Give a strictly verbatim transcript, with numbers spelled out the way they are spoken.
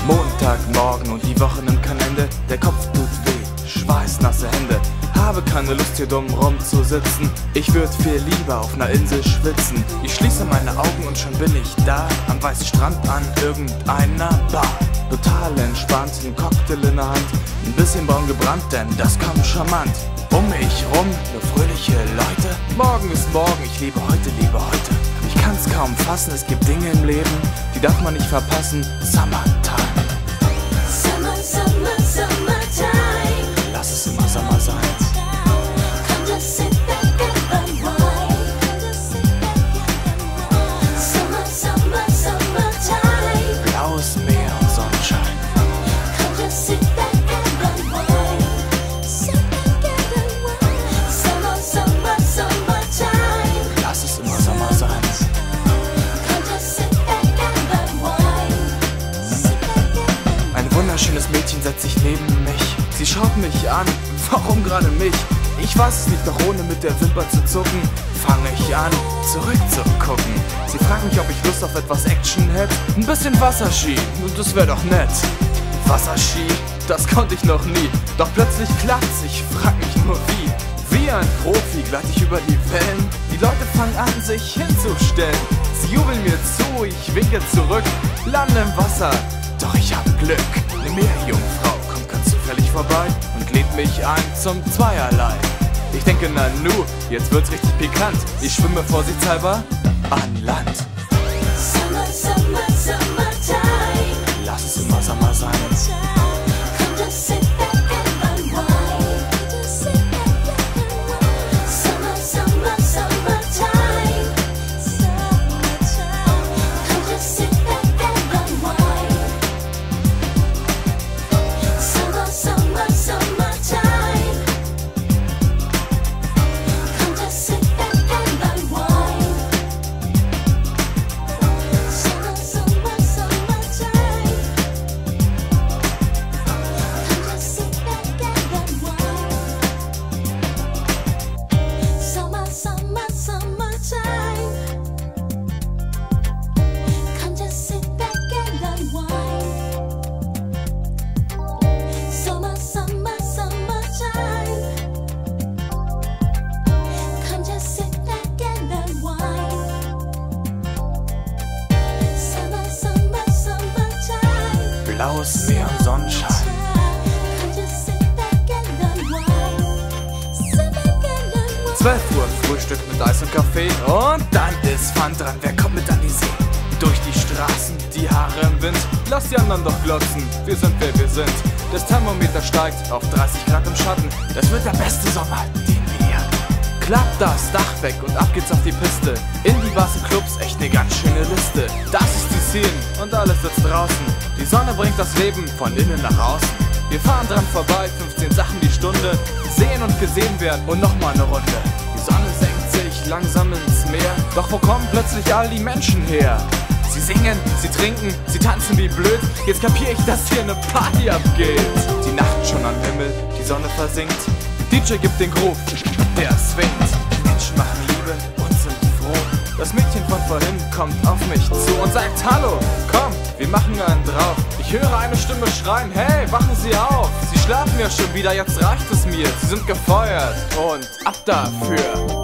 Montagmorgen und die Woche nimmt kein Ende. Der Kopf tut weh, schweißnasse Hände. Habe keine Lust hier dumm rumzusitzen. Ich würd viel lieber auf ner Insel schwitzen. Ich schließe meine Augen und schon bin ich da, am weißen Strand an irgendeiner Bar. Total entspannt, ein Cocktail in der Hand, ein bisschen braun gebrannt, denn das kommt charmant. Um mich rum nur fröhliche Leute. Morgen ist morgen, ich lebe heute, lebe heute. Ich kann's kaum fassen, es gibt Dinge im Leben, die darf man nicht verpassen. Summertime. Summer, summer, summertime. Lass es immer Sommer sein. Come just sit back and unwind. Summer, summer, summertime. Blaues Meer und Sonnenschein. Come just sit back and unwind. Sit back and unwind. Summer, summer, summertime. Lass es immer Sommer sein. Come just sit back and unwind. Sit back and unwind. Ein wunderschönes Mädchen setzt sich neben mich. Sie schaut mich an, warum gerade mich? Ich weiß es nicht, doch ohne mit der Wimper zu zucken, fange ich an, zurückzugucken. Sie fragt mich, ob ich Lust auf etwas Action hätte. Ein bisschen Wasserski, das wäre doch nett. Wasserski, das konnte ich noch nie. Doch plötzlich klappt's, ich frag mich nur wie. Wie ein Profi gleite ich über die Wellen. Die Leute fangen an, sich hinzustellen. Sie jubeln mir zu, ich winke zurück, lande im Wasser, doch ich hab Glück. Eine Meerjungfrau kommt ganz zufällig vorbei und lädt mich ein zum Zweierlei. Ich denke, na nu, jetzt wird's richtig pikant. Ich schwimme vorsichtshalber an Land. Summer, summer, summertime. Lass es immer Sommer sein. Come just sit back and unwind. Just sit back and unwind. Summer, summer, summertime. Summertime. Come just sit back and unwind. Summer, summer, summertime. Come just sit back and unwind. Summer, summer, summertime. Come just sit back and unwind. Summer, summer, summertime. Come just sit back and unwind. Summer, summer, summertime. Come just sit back and unwind. Summer, summer, summertime. Blaues Meer und Sonnenschein. Come just sit back and unwind. Sit back and unwind. zwölf Uhr Frühstück mit Eis und Kaffee und dann ist Fun dran. Wer kommt mit an die See? Durch die Straßen, die Haare im Wind. Lass die anderen doch glotzen, wir sind wer wir sind. Das Thermometer steigt auf dreißig Grad im Schatten. Das wird der beste Sommer, den wir hatten. Klappt das Dach weg und ab geht's auf die Piste. In die Bars und Clubs, echt ne ganz schöne Liste. Das ist die Szene und alles sitzt draußen. Die Sonne bringt das Leben von innen nach außen. Wir fahren dran vorbei, fünfzehn Sachen die Stunde. Sehen und gesehen werden und nochmal eine Runde. Die Sonne senkt sich langsam ins Meer. Doch wo kommen plötzlich all die Menschen her? Sie singen, sie trinken, sie tanzen wie blöd. Jetzt kapier ich, dass hier eine Party abgeht. Die Nacht schon am Himmel, die Sonne versinkt. D J gibt den Groove, der swingt. Die Menschen machen Liebe und sind froh. Das Mädchen von vorhin kommt auf mich zu und sagt: Hallo, komm, wir machen einen drauf. Ich höre eine Stimme schreien: Hey, wachen Sie auf! Sie schlafen ja schon wieder, jetzt reicht es mir. Sie sind gefeuert und ab dafür.